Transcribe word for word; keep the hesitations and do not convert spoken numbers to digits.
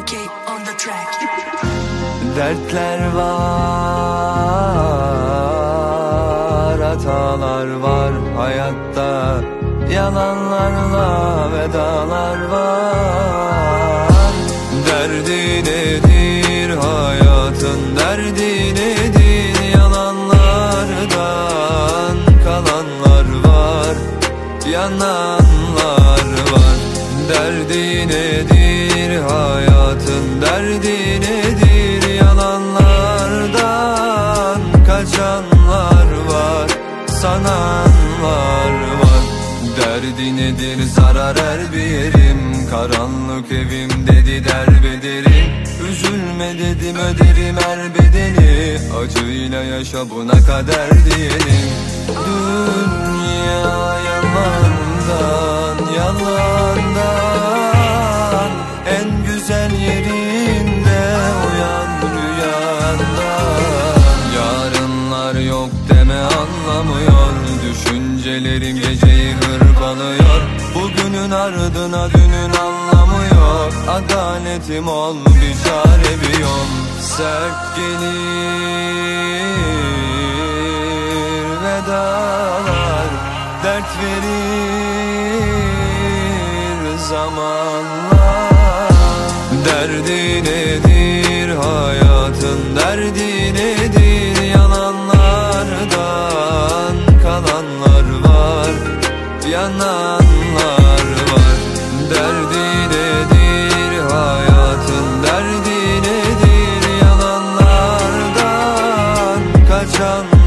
K on the track. Dertler var, hatalar var hayatta, yalanlarla vedalar var. Derdi nedir hayatın, derdi nedir, yalanlardan kalanlar var, yananlar var. Derdi nedir hayatın, derdi nedir, yalanlardan kaçanlar var, sananlar var. Derdi nedir zarar her bir yerim, karanlık evim dedi derbederim. Üzülme dedim öderim her bedeli, acıyla yaşa buna kader diyelim. Dünya yalandan, yalandan, en güzel yerinde uyan rüyandan. Yarınlar yok deme anlamıyor, düşüncelerim geceyi hırpalıyor. Bugünün ardına dünün anlamı yok, adaletim ol bir çare bir yol. Sert gelir vedalar, dert verir zamanlar. Derdi nedir hayatın, derdi nedir, yalanlardan kalanlar var, yananlar var. Derdi nedir hayatın, derdi nedir, yalanlardan kaçanlar